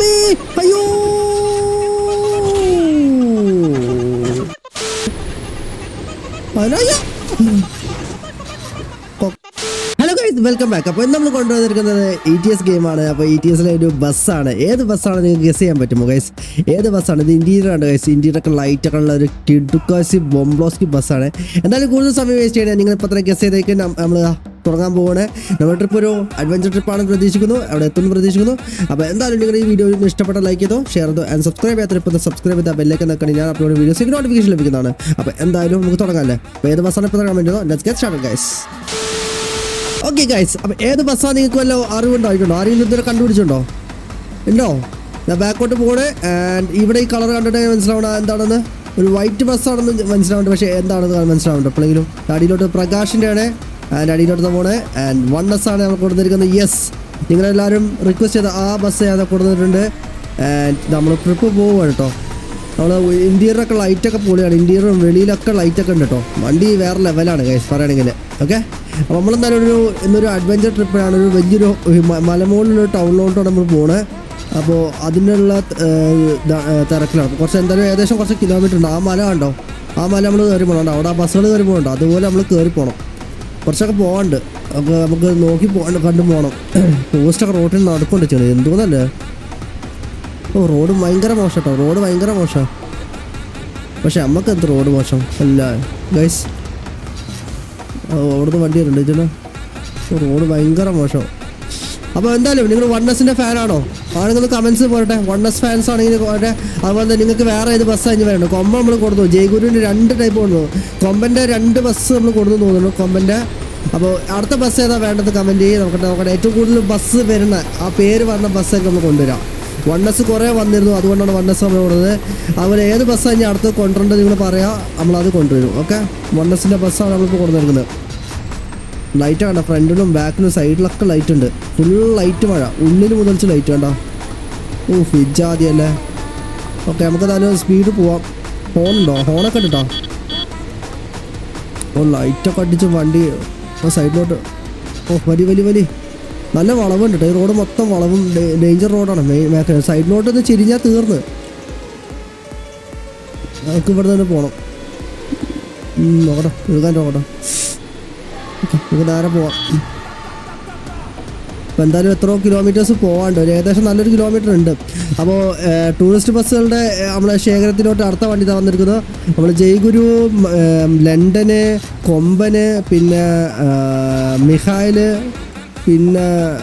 അമ്മേ അയ്യോ hello guys welcome back. അപ്പോൾ നമ്മൾ കൊണ്ടുവന്നിരിക്കുന്നത് ETS ഗെയിമാണ്. അപ്പോൾ ETSലെ ഒരു ബസ്സാണ്. ഏത് ബസ്സാണ് നിങ്ങൾക്ക് ഗസ് ചെയ്യാൻ പറ്റുമോ ഗൈസ്? ഏത് ബസ്സാണ് ഇത്? ഇന്റീരിയർ ആണ് ഗൈസ്. ഇന്റീരിയറൊക്കെ ലൈറ്റൊക്കെ ഉള്ള ഒരു കിഡുക്കാസി ബോംബ്ലോസ്കി ബസ്സാണ്. എന്തായാലും കൂടുതൽ സമയം വേസ്റ്റ് ചെയ്യണേ. നിങ്ങൾ ഇപ്പോൾ തന്നെ ഗസ് ചെയ്തേക്ക് നമ്മൾ തുടങ്ങാൻ പോവാണ്. നമ്മുടെ ട്രിപ്പ് ഒരു അഡ്വഞ്ചർ ട്രിപ്പാണെന്ന് പ്രതീക്ഷിക്കുന്നു. അവിടെ എത്തുമെന്ന് പ്രതീക്ഷിക്കുന്നു. അപ്പോൾ എന്തായാലും നിങ്ങൾ ഈ വീഡിയോ ഇഷ്ടപ്പെട്ട ലൈക്ക് ചെയ്തോ, ഷെയർ ചെയ്തോ, ആൻഡ് സബ്സ്ക്രൈബ് ചെയ്യാത്ത ഇപ്പോൾ സബ്സ്ക്രൈബ് ചെയ്താൽ ബെല്ലൈക്കൻ നിൽക്കണം. ഞാൻ അപ്ലോഡ് വീഡിയോസിന് നോട്ടിഫിക്കേഷൻ ലഭിക്കുന്നതാണ്. അപ്പോൾ എന്തായാലും നമുക്ക് തുടങ്ങാമല്ലേ? അപ്പോൾ ഏത് ബസ്സാണ് ഇപ്പോൾ കമൻറ്റ് ചെയ്തോ. Let's get started guys. Okay guys, അപ്പോൾ ഏത് ബസ്സാണ് നിങ്ങൾക്ക് വല്ല അറിവുണ്ടായിട്ടുണ്ടോ? ആരെങ്കിലും ഇതുവരെ കണ്ടുപിടിച്ചിട്ടുണ്ടോ? ഉണ്ടോ? ഞാൻ ബാക്കോട്ട് പോകണേ. ആൻഡ് ഇവിടെ ഈ കളർ കണ്ടിട്ട് മനസ്സിലാവണം എന്താണെന്ന്. ഒരു വൈറ്റ് ബസ്സാണെന്ന് മനസ്സിലാവുന്നുണ്ട്, പക്ഷേ എന്താണെന്ന് മനസ്സിലാവുന്നുണ്ട് എപ്പോഴെങ്കിലും. അടിയിലോട്ട് പ്രകാശിൻ്റെ ആണ്. ആൻഡ് അടിയിലോട്ട് പോണേ. ആൻഡ് 1S ആണ് നമ്മൾ കൊടുത്തിരിക്കുന്നത്. യെസ്, നിങ്ങളെല്ലാവരും റിക്വസ്റ്റ് ചെയ്ത ആ ബസ് ഞാൻ കൊടുത്തിട്ടുണ്ട്. ആൻഡ് നമ്മൾ ട്രിപ്പ് പോവുകയാണ് കേട്ടോ. നമ്മൾ ഇൻറ്റീരിയറൊക്കെ ലൈറ്റൊക്കെ പൊളിയാണ്. ഇൻറ്റീരിയറും വെളിയിലൊക്കെ ലൈറ്റൊക്കെ ഉണ്ട് കേട്ടോ. വണ്ടി വേറെ ലെവലാണ് ഗൈസ് പറയുകയാണെങ്കിൽ. ഓക്കെ, അപ്പോൾ നമ്മളെന്തായാലും ഇന്നൊരു അഡ്വഞ്ചർ ട്രിപ്പിനാണ്. ഒരു വലിയൊരു മലമുകളിലൊരു ടൗണിലോട്ടാണ് നമ്മൾ പോണേ. അപ്പോൾ അതിനുള്ള തിരക്കിലാണ്. കുറച്ച് എന്തായാലും ഏകദേശം കുറച്ച് കിലോമീറ്റർ ഉണ്ട്. ആ മല കണ്ടോ? ആ മല നമ്മൾ കയറി പോകണം. അവിടെ ആ ബസ്സുകൾ കയറി പോകണ്ടോ? അതുപോലെ നമ്മൾ കയറി പോകണം. കുറച്ചൊക്കെ പോകാണ്ട്. അപ്പോൾ നമുക്ക് നോക്കി കണ്ടു പോകണം. പോസ്റ്റൊക്കെ റോഡിൽ നടക്കൊണ്ട് ചെയ്യണം. എന്തോന്നല്ലേ? ഓ, റോഡ് ഭയങ്കര മോശം കേട്ടോ. റോഡ് ഭയങ്കര മോശം. പക്ഷെ നമുക്ക് എന്ത് റോഡ് മോശം അല്ല ഗൈസ്. അവിടുന്ന് വണ്ടി വരുന്നുണ്ട് ഇതിന്. റോഡ് ഭയങ്കര മോശം. അപ്പോൾ എന്തായാലും നിങ്ങൾ 1Sൻ്റെ ഫാനാണോ? ആണെങ്കിൽ കമൻസ് പോരട്ടെ. 1S ഫാൻസ് ആണെങ്കിൽ പോരട്ടെ. അതുപോലെ തന്നെ നിങ്ങൾക്ക് വേറെ ഏത് ബസ്സാണ് ഇനി വേണ്ടത്? കൊമ്പ നമ്മൾ കൊടുത്തു. ജയ്ഗുരുവിൻ്റെ 2 ടൈപ്പ് കൊടുത്തു. കൊമ്പൻ്റെ 2 ബസ് നമ്മൾ കൊടുത്തു തോന്നുന്നു കൊമ്പൻ്റെ. അപ്പോൾ അടുത്ത ബസ് ഏതാ വേണ്ടത് കമൻറ്റ് ചെയ്ത് നോക്കട്ടെ. ഏറ്റവും കൂടുതൽ ബസ് വരുന്ന ആ പേര് പറഞ്ഞ ബസ്സൊക്കെ നമ്മൾ കൊണ്ടുവരാം. 1S കുറേ വന്നിരുന്നു, അതുകൊണ്ടാണ് 1S നമ്മൾ കൊടുത്തത്. അതുപോലെ ഏത് ബസ്സാണ് ഇനി അടുത്ത് കൊണ്ടുവരേണ്ടത് നിങ്ങൾ പറയാം, നമ്മളത് കൊണ്ടുവരും. ഓക്കെ, 1Sൻ്റെ ബസ്സാണ് നമ്മളിപ്പോൾ കൊണ്ടുവന്നിരിക്കുന്നത്. ലൈറ്റ് വേണ്ട, ഫ്രണ്ടിലും ബാക്കിലും സൈഡിലൊക്കെ ലൈറ്റ് ഉണ്ട്. ഫുൾ ലൈറ്റ് മഴ, ഉള്ളിൽ മുതൽച്ച് ലൈറ്റ് വേണ്ട. ഓ, ഫിജാദിയല്ലേ. ഓക്കെ, നമുക്ക് നല്ല സ്പീഡ് പോവാം. ഹോണുണ്ടോ? ഹോണൊക്കെ ഇട്ടോ. ഓ, ലൈറ്റൊക്കെ അടിച്ച് വണ്ടി സൈഡിലോട്ട്. ഓ, വലി നല്ല വളവുണ്ട് കേട്ടോ. ഈ റോഡ് മൊത്തം വളവും ഡേഞ്ചർ റോഡാണ്. മേഖല സൈഡിലോട്ട് ഒന്ന് ചിരിഞ്ഞാൽ തീർന്ന്. നമുക്ക് ഇവിടെ തന്നെ പോകണം. നോക്കട്ടെ, എഴുതാൻ നോക്കട്ടെ. ഓക്കെ, നമുക്ക് നേരെ പോവാം. അപ്പോൾ എന്തായാലും എത്രയോ കിലോമീറ്റേഴ്സ് പോകാണ്ട്. ഒരു ഏകദേശം നല്ലൊരു കിലോമീറ്റർ ഉണ്ട്. അപ്പോൾ ടൂറിസ്റ്റ് ബസ്സുകളുടെ നമ്മളെ ശേഖരത്തിലോട്ട് അടുത്ത വണ്ടി വന്നിരിക്കുന്നത് നമ്മൾ ജയ്ഗുരു, ലണ്ടന്, കൊമ്പന്, പിന്നെ മിഹായില്, പിന്നെ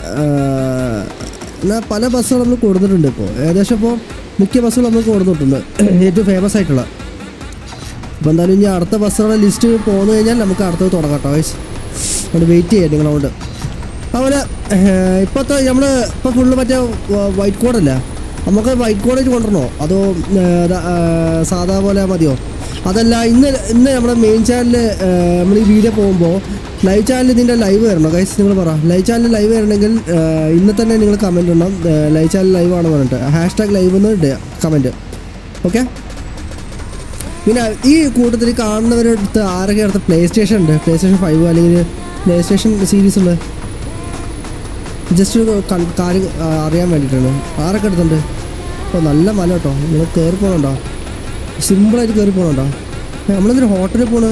പല ബസ്സുകൾ നമ്മൾ കൊടുത്തിട്ടുണ്ട്. ഇപ്പോൾ ഏകദേശം ഇപ്പോൾ മുഖ്യ ബസ്സുകൾ നമ്മൾ കൊടുത്തിട്ടുണ്ട്, ഏറ്റവും ഫേമസ് ആയിട്ടുള്ള. അപ്പോൾ എന്തായാലും ഇനി അടുത്ത ബസ്സുകളുടെ ലിസ്റ്റ് പോന്നു കഴിഞ്ഞാൽ നമുക്ക് അടുത്തത് തുടങ്ങാം കേട്ടോ ഗൈസ്. അവിടെ വെയിറ്റ് ചെയ്യാം നിങ്ങളോട്. അതുപോലെ ഇപ്പോഴത്തെ നമ്മൾ ഇപ്പോൾ ഫുള്ള് മറ്റേ വൈറ്റ് കോഡല്ല. നമുക്ക് വൈറ്റ് കോഡേജ് കൊണ്ടുവരണോ അതോ സാധാ പോലെ മതിയോ? അതല്ല, ഇന്ന് നമ്മുടെ മെയിൻ ചാനലിൽ നമ്മൾ ഈ വീഡിയോ പോകുമ്പോൾ ലൈവ് ചാനൽ ഇതിൻ്റെ ലൈവ് വരണോ ഗൈസ്? നിങ്ങൾ പറ. ലൈവ് ചാനൽ ലൈവ് വരണമെങ്കിൽ ഇന്ന് തന്നെ നിങ്ങൾ കമൻറ്റ് ഇടണം. ലൈവ് ചാനൽ ലൈവ് ആണ് പറഞ്ഞിട്ട് #ലൈവ് എന്ന് ഇടുക കമൻറ്റ്. ഓക്കെ, പിന്നെ ഈ കൂട്ടത്തിൽ കാണുന്നവരുടെ അടുത്ത് ആരൊക്കെ അടുത്ത് PlayStation ഉണ്ട്? PlayStation 5 അല്ലെങ്കിൽ PlayStation സീരീസ് ഉണ്ട്? ജസ്റ്റ് ഒരു കാര്യം അറിയാൻ വേണ്ടിയിട്ടാണ്. ആരൊക്കെ എടുത്തുണ്ട്? അപ്പോൾ നല്ല മല കേട്ടോ. നിങ്ങൾ കയറി പോകണുണ്ടോ? സിമ്പിളായിട്ട് കയറി പോകണുണ്ടോ? നമ്മളെന്തൊരു ഹോട്ടലിൽ പോണ്?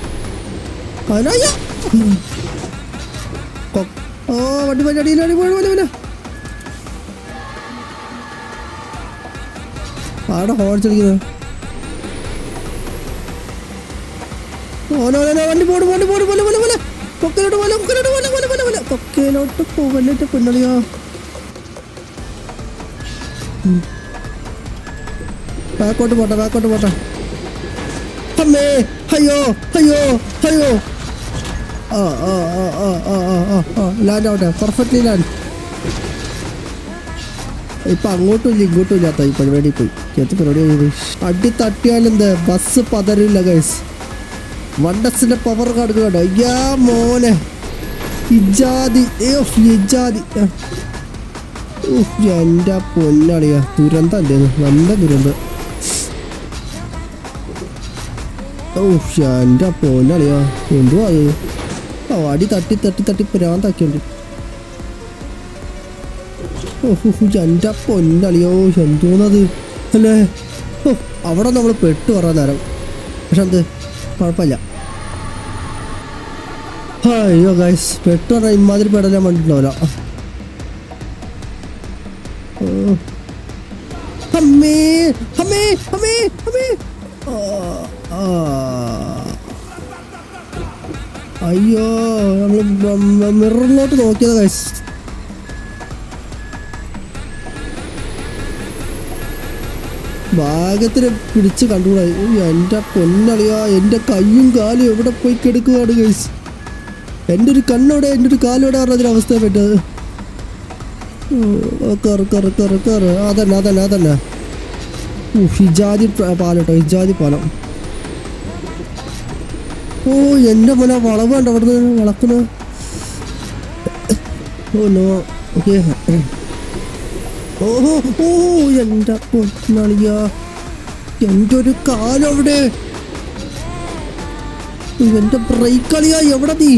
ഓ, വണ്ടി അടിയിലാണ് പോലെ. ആടെ ഹോൺ ചടിക്കുന്നത്. വണ്ടി പോലെ പൊക്കയിലോട്ട് പോകല്ലിട്ട് പിന്നടിയോ. ബാക്കോട്ട് പോട്ടെ. അമ്മേ, അയ്യോ. ലാൻഡ് ആവട്ടെ, പെർഫെക്റ്റ്ലി ലാൻഡ്. ഇപ്പം അങ്ങോട്ടും ഇല്ല ഇങ്ങോട്ടും ഇല്ലാത്ത ഈ പരിപാടി പോയി. പരിപാടി അടി തട്ടിയാലെന്ത് ബസ് പതറില്ല ഗൈസ്. 1Sൻ്റെ പവർ കാർഡ് കേട്ടോ. അയ്യാ മോനെ, ഇജാതി എൻ്റെ പൊന്നളിയാ. ദുരന്തം അല്ലേന്ന്, നല്ല ദുരന്തം. ഓ, എൻ്റെ പൊന്നളിയാ, എന്തുവാ അത്? അടി തട്ടി പ്രാന്താക്കിയുണ്ട്. ഓ എൻ്റെ പൊന്നളിയോ എന്തോന്നത് അല്ലേ. ഓ അവിടെ നമ്മൾ പെട്ടു കുറേ നേരം. പക്ഷെ എന്ത് കുഴപ്പമില്ല. അയ്യോ ഗൈസ് പെട്ടു പറഞ്ഞാൽ ഇമാതിരി പെടലാൻ വേണ്ടിയിട്ടുണ്ടാവില്ല. അമ്മേ അമ്മേ അമ്മേ അമ്മേ. അയ്യോ നമ്മൾ മിററിലോട്ട് നോക്കിയത് ഗൈസ്. ഭാഗ്യത്തിന് പിടിച്ച് കണ്ടുകൂടായി. എൻ്റെ പൊന്നളിയാ എൻ്റെ കയ്യും കാലും എവിടെ പോയി കിടക്കുകയാണ് ഗൈസ്. എൻ്റെ ഒരു കണ്ണോടെ എൻ്റെ ഒരു കാലോടെ പറഞ്ഞൊരവസ്ഥയെ പറ്റത്. കറ് അതന്നെ ഹിജാതി പാലം കേട്ടോ, ഹിജാതി പാലം. ഓ എൻ്റെ മോനെ വളവ് കണ്ടോ അവിടുന്ന് വളക്കുന്നത്. Oh no okay. ഓഹോ ഓ എൻ്റെ പൊന്നളിയാ എൻ്റെ ഒരു കാലം അവിടെ. എൻ്റെ ബ്രേക്ക് കളിയാ എവിടെ നീ.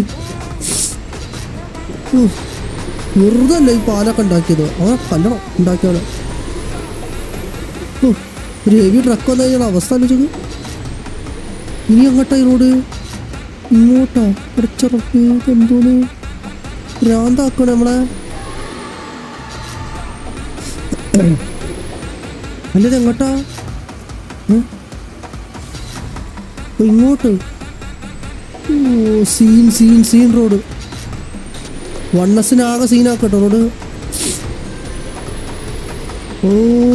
വെറുതെ അല്ല ഈ പാലൊക്കെ ഉണ്ടാക്കിയത്. കല്ലണം ഉണ്ടാക്കിയാണ്. ഒരു ഹെവി ട്രക്ക് വന്നു കഴിഞ്ഞാൽ അവസ്ഥ ആലോചിച്ചു. ഇനി അങ്ങോട്ടാ ഈ റോഡ് ഇങ്ങോട്ടാ കുറച്ചുറപ്പ് എന്തോന്ന് ഭ്രാന്താക്കണം നമ്മളെ. അല്ലത് എങ്ങോട്ടാ ഇങ്ങോട്ട്. ഓ സീൻ റോഡ്. വണ്ണസിനാകെ സീനാക്കട്ടോ റോഡ്. ഓ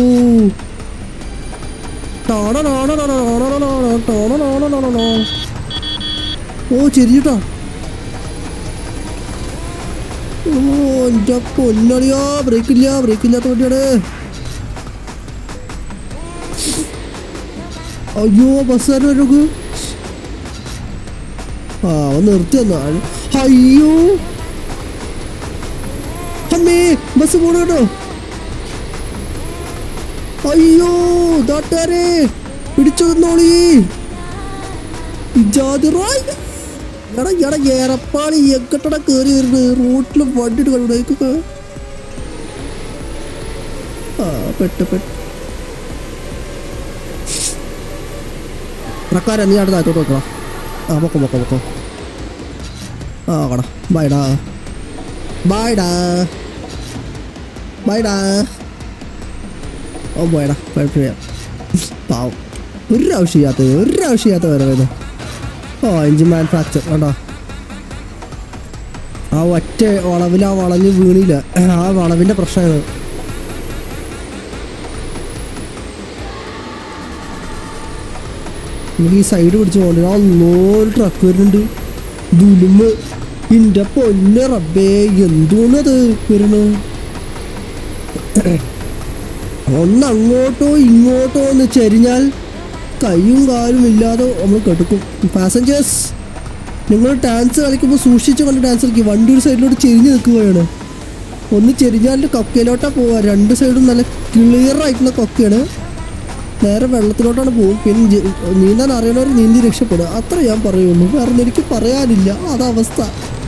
ഓ ചെരിഞ്ഞിട്ടാ. ഓ എൻ്റെ പൊന്നടിയാ ബ്രേക്കില്ലാത്ത വണ്ടിയാണ്. അയ്യോ ബസ്സുകാരൻ വരൂ. ഒന്ന് നിർത്തി തന്നാ. അയ്യോ അമ്മേ ബസ് പോണ കേട്ടോ. അയ്യോ നാട്ടുകാരെ പിടിച്ചു തന്നോളി. ഏറപ്പാളി എക്കട്ടട കയറി വരുന്നത് റോട്ടിൽ വണ്ടി കളിക്കുക. പെട്ട് പ്രക്കാര നീ അവിടെ താഴത്തോട്ട് വെക്കണം. പൊക്കോ കടാ ബൈഡാ ഓ പോയടാ കുഴപ്പമില്ല. പാവം ഒരാവശ്യമില്ലാത്ത വരവേത്. ഓ എഞ്ചിൻ മാനുഫാക്ചർ കേട്ടോ. ആ ഒറ്റ വളവിൽ ആ വളഞ്ഞ് വീണില്ല. ആ വളവിൻ്റെ പ്രശ്നമാണ്. നമുക്ക് ഈ സൈഡ് പിടിച്ച് പോകണ്ട. ആ നൂറ് ട്രക്ക് വരുന്നുണ്ട്. ദുലുമ് എൻ്റെ പൊന്നെ റബ്ബേ എന്തോന്നത് വരുന്നു. ഒന്ന് അങ്ങോട്ടോ ഇങ്ങോട്ടോ ഒന്ന് ചെരിഞ്ഞാൽ കൈയും കാലും ഇല്ലാതെ നമ്മൾ കെടുക്കും. പാസഞ്ചേഴ്സ് നിങ്ങൾ ഡാൻസ് കളിക്കുമ്പോൾ സൂക്ഷിച്ച് കൊണ്ട് ഡാൻസ് കളിക്കും. വണ്ടി ഒരു സൈഡിലോട്ട് ചെരിഞ്ഞ് നിൽക്കുകയാണ്. ഒന്ന് ചെരിഞ്ഞാൽ കൊക്കയിലോട്ടാണ് പോവുക. രണ്ട് സൈഡും നല്ല ക്ലിയർ ആയിട്ടുള്ള കൊക്കയാണ്. നേരെ വെള്ളത്തിലോട്ടാണ് പോകും. പിന്നെ നീന്താൻ അറിയണവർ നീന്തി രക്ഷപ്പെടുക. അത്ര ഞാൻ പറയുള്ളൂ. വേറെ എനിക്ക് പറയാനില്ല. അതവസ്ഥ.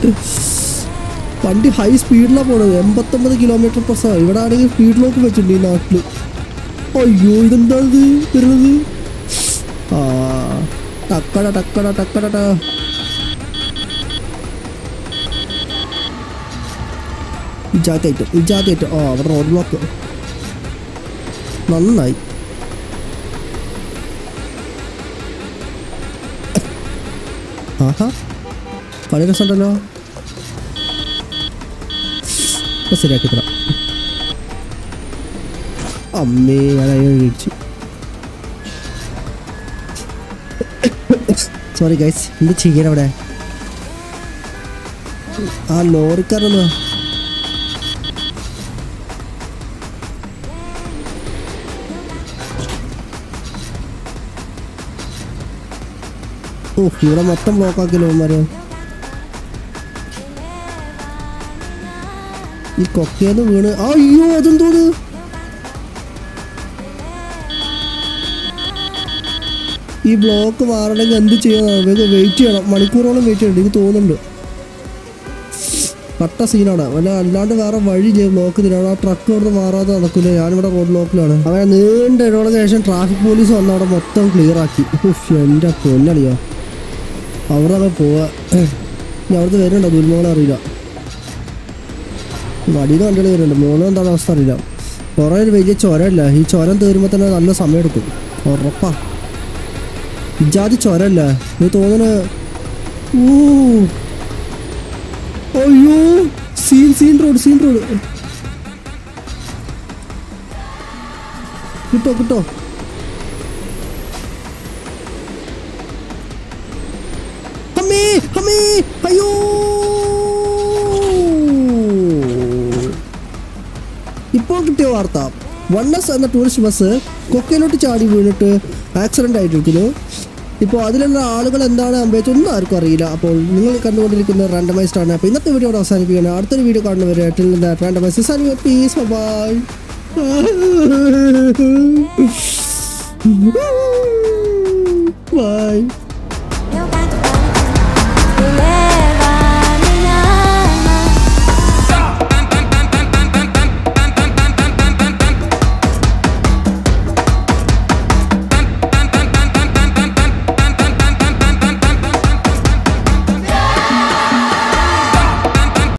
വണ്ടി ഹൈ സ്പീഡിലാണ് പോണത്. 89 km/h. ഇവിടെ ആണെങ്കിൽ സ്പീഡ് ലോക്ക് വെച്ചിട്ടുണ്ട് ഈ നാട്ടിൽ. അയ്യോ ഇതെന്താ ഇത് വരുന്നത്. ടക്കട ഇജാത്തായിട്ട് അവിടെ റോഡ് ബ്ലോക്ക് നന്നായി. കളി രസമുണ്ടല്ലോ. ശരിയാക്കി തരാം. അമ്മേ ഞാൻ കഴിച്ചു. Sorry guys. എന്ത് ചെയ്യണം അവിടെ. ആ ലോറിക്കാരൊന്ന് ഇവിടെ മൊത്തം ബ്ലോക്കാക്കിയല്ലോ അവന്മാര്. ഈ കൊക്കേന്ന് വീണ്. അയ്യോ അതെന്തോന്ന്. ഈ ബ്ലോക്ക് മാറണമെങ്കിൽ എന്ത് ചെയ്യണം. വെയിറ്റ് ചെയ്യണം. മണിക്കൂറോളം വെയിറ്റ് ചെയ്യണം എനിക്ക് തോന്നുന്നുണ്ട്. കട്ട സീനാണ്. അല്ലാണ്ട് വേറെ വഴിയില്ല. ബ്ലോക്ക് തരാണ്. ആ ട്രക്ക് അവിടെ മാറാതെ നടക്കില്ല. ഞാനിവിടെ റോഡ് ബ്ലോക്കിലാണ്. അങ്ങനെ നീണ്ട ഇടവേളയ്ക്ക് ശേഷം ട്രാഫിക് പോലീസ് വന്ന് അവിടെ മൊത്തം ക്ലിയർ ആക്കി. എൻ്റെ പൊന്നളിയോ, അവിടെ അങ്ങ് പോവാ. ഇനി അവിടുത്തെ വരുന്നുണ്ടോ ദുരുമോളെ അറിയില്ല. വടിയിൽ വണ്ടികൾ വരുന്നുണ്ട്. മോളും എന്താണ് അവസ്ഥ അറിയില്ല. കുറേ ഒരു വലിയ ചുരമല്ല. ഈ ചുരം തീരുമ്പോൾ തന്നെ നല്ല സമയം എടുക്കും. ഉറപ്പാ ഇജാതി ചുരമല്ല നീ തോന്നണ. അയ്യോ സീൻ റോഡ് കിട്ടോ. അമ്മേ അയ്യോ, ഇപ്പോൾ കിട്ടിയ വാർത്ത. 1S എന്ന ടൂറിസ്റ്റ് ബസ് കൊക്കയിലോട്ട് ചാടി വീണിട്ട് ആക്സിഡന്റ് ആയിട്ടിരിക്കുന്നു. ഇപ്പോൾ അതിലുള്ള ആളുകൾ എന്താണ് സംഭവിച്ചൊന്നും ആർക്കും അറിയില്ല. അപ്പോൾ നിങ്ങൾ കണ്ടുകൊണ്ടിരിക്കുന്ന റാൻഡമൈസ്ഡ് ആണ്. അപ്പോൾ ഇന്നത്തെ വീഡിയോ അവസാനിപ്പിക്കുകയാണ്. അടുത്തൊരു വീഡിയോ കാണുന്നവരെ റാൻഡമൈസ് പീസ് ബൈ.